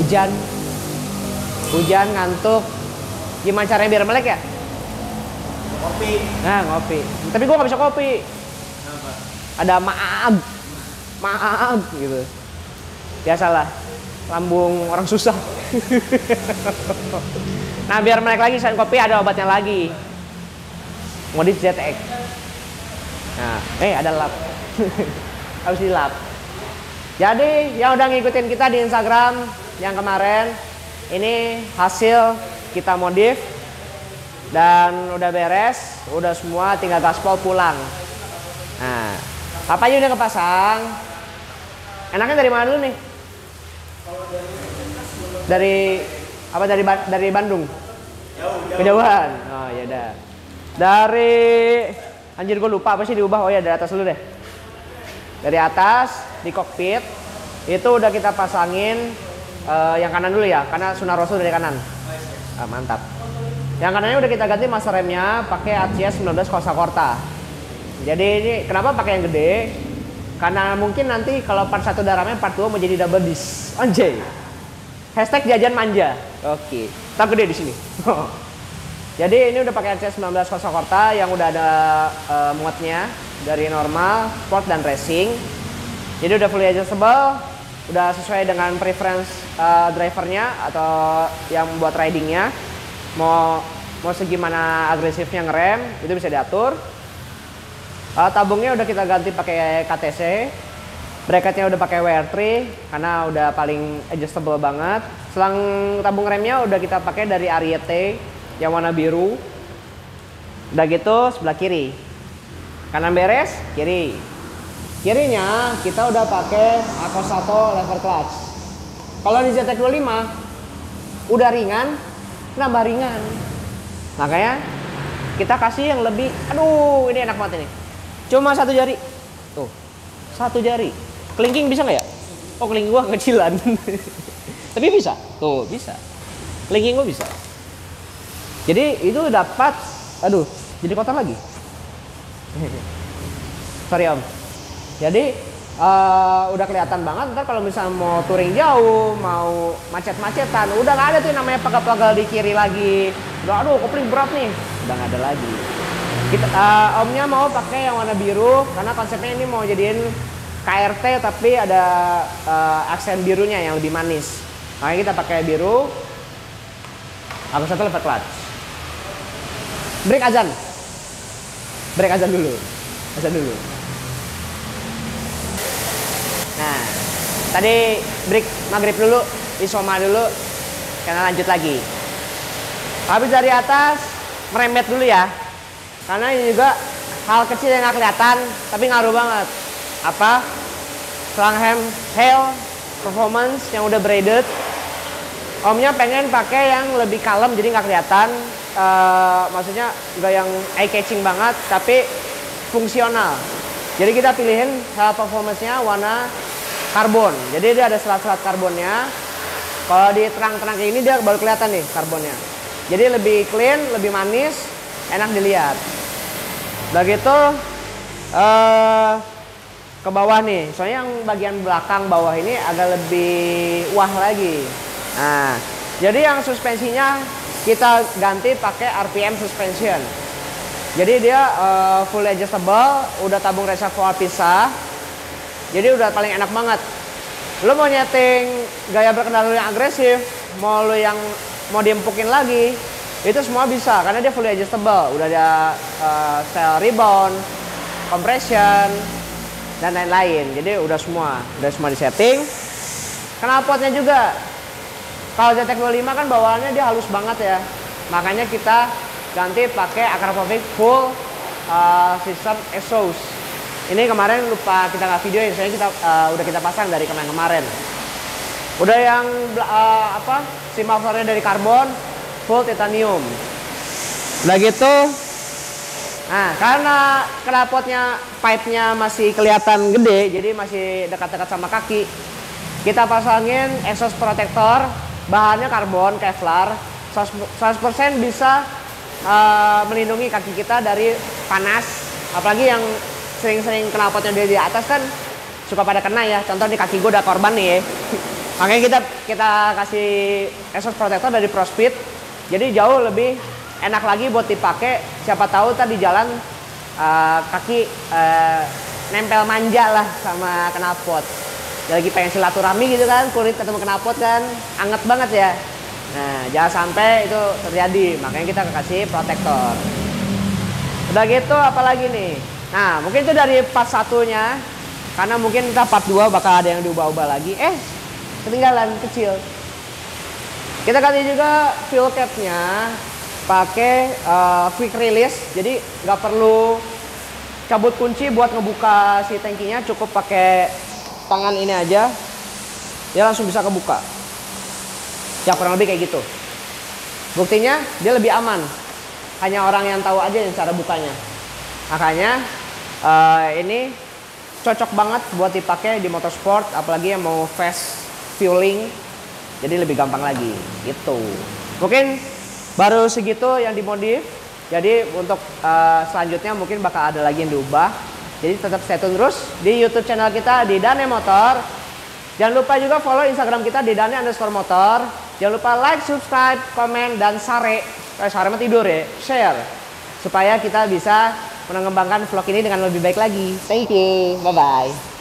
hujan. Hujan, ngantuk. Gimana caranya biar melek ya? Kopi. Nah, ngopi. Tapi gua nggak bisa kopi. Kenapa? Ada maaf gitu. Biasalah, lambung orang susah. Nah, biar melek lagi selain kopi ada obatnya lagi. Modif ZX. Nah, ada lap. Harus dilap. Jadi yang udah ngikutin kita di Instagram yang kemarin, ini hasil kita modif dan udah beres, udah semua, tinggal gaspol pulang. Nah, papanya udah kepasang. Enaknya dari mana dulu nih? Dari apa, dari Bandung? Kejauhan. Oh ya udah. Dari anjir gue lupa apa sih diubah. Oh ya dari atas dulu deh. Dari atas di kokpit itu udah kita pasangin yang kanan dulu ya, karena Sunnar Rasul dari kanan. Mantap. Yang kanannya udah kita ganti master remnya pakai ACS 19 Corsa Corta. Jadi ini kenapa pakai yang gede? Karena mungkin nanti kalau part 1 udah rame, part 2 mau jadi double disc. Anjay. Hashtag jajan manja. Oke. Tetap gede di sini. Jadi ini udah pakai ACS 19 Corsa Corta yang udah ada muatnya dari normal, sport dan racing. Jadi udah fully adjustable, udah sesuai dengan preference drivernya atau yang buat ridingnya. Mau segimana agresifnya ngerem itu bisa diatur. Tabungnya udah kita ganti pakai KTC. Bracketnya udah pakai WR3 karena udah paling adjustable banget. Selang tabung remnya udah kita pakai dari Ariete yang warna biru. Udah gitu sebelah kiri. Kanan beres, kiri. Kirinya kita udah pakai Acossato lever clutch. Kalau di ZX25 udah ringan, nambah ringan. Makanya kita kasih yang lebih, aduh ini enak banget ini. Cuma satu jari. Tuh, satu jari. Kelingking bisa nggak ya? Oh kelingking gua kecilan. Tapi bisa, tuh bisa. Kelingking gua bisa. Jadi itu dapat, aduh jadi kotor lagi. Sorry om. Jadi udah kelihatan banget. Ntar kalau misalnya mau touring jauh, mau macet-macetan, udah nggak ada tuh namanya pagal-pagal di kiri lagi. Udah aduh kopling berat nih, udah nggak ada lagi. Kita omnya mau pakai yang warna biru karena konsepnya ini mau jadiin KRT tapi ada aksen birunya yang lebih manis. Makanya kita pakai biru. Acossato lever clutch. Break azan. Break azan dulu. Azan dulu. Nah, tadi break maghrib dulu, isoma dulu, karena lanjut lagi. Habis dari atas, merembet dulu ya. Karena ini juga hal kecil yang nggak kelihatan, tapi ngaruh banget. Apa? Selang Hail Performance yang udah braided. Omnya pengen pakai yang lebih kalem, jadi nggak kelihatan. Maksudnya nggak yang eye catching banget, tapi fungsional. Jadi kita pilihin performance-nya warna karbon. Jadi dia ada selat-selat karbonnya. Kalau di terang-terang kayak ini dia baru kelihatan nih karbonnya. Jadi lebih clean, lebih manis, enak dilihat. Udah gitu ke bawah nih. Soalnya yang bagian belakang bawah ini agak lebih wah lagi. Nah, jadi yang suspensinya kita ganti pakai RPM suspension. Jadi dia full adjustable, udah tabung reservoir pisah. Jadi udah paling enak banget. Lo mau nyeting gaya berkendara yang agresif, mau lo yang mau diempukin lagi, itu semua bisa karena dia fully adjustable. Udah ada style rebound, compression, dan lain-lain. Jadi udah semua disetting. Knalpotnya juga. Kalau ZX25 kan bawaannya dia halus banget ya. Makanya kita ganti pakai Akrapovic full system exhaust. Ini kemarin lupa kita nggak videoin, soalnya kita udah kita pasang dari kemarin. Udah yang sim mufflernya dari karbon full titanium. Udah gitu, nah karena knalpotnya pipe-nya masih kelihatan gede, jadi masih dekat-dekat sama kaki, kita pasangin exhaust protector, bahannya karbon Kevlar, 100% bisa melindungi kaki kita dari panas. Apalagi yang sering-sering knalpotnya dia di atas kan suka pada kena ya. Contoh di kaki gue udah korban nih ya. Makanya kita kasih exhaust protector dari ProSpeed. Jadi jauh lebih enak lagi buat dipakai. Siapa tahu tadi jalan kaki nempel manja lah sama knalpot. Lagi pengen silaturahmi gitu kan, kulit ketemu knalpot kan, anget banget ya. Nah, jangan sampai itu terjadi. Makanya kita kasih protektor. Udah gitu apalagi nih? Nah, mungkin itu dari part 1-nya. Karena mungkin kita part 2 bakal ada yang diubah-ubah lagi. Ketinggalan kecil. Kita kasih juga fuel cap-nya pakai quick release. Jadi nggak perlu cabut kunci buat ngebuka si tangkinya, cukup pakai tangan ini aja. Dia langsung bisa kebuka. Ya kurang lebih kayak gitu. Buktinya dia lebih aman. Hanya orang yang tahu aja yang cara bukanya. Makanya ini cocok banget buat dipakai di motorsport, apalagi yang mau fast fueling, jadi lebih gampang lagi gitu. Mungkin baru segitu yang dimodif. Jadi untuk selanjutnya mungkin bakal ada lagi yang diubah. Jadi tetap stay tune terus di YouTube channel kita di Dane Motor. Jangan lupa juga follow Instagram kita di Dane_motor. Jangan lupa like, subscribe, komen, dan share. Share mah tidur ya, share supaya kita bisa mengembangkan vlog ini dengan lebih baik lagi. Thank you, bye bye.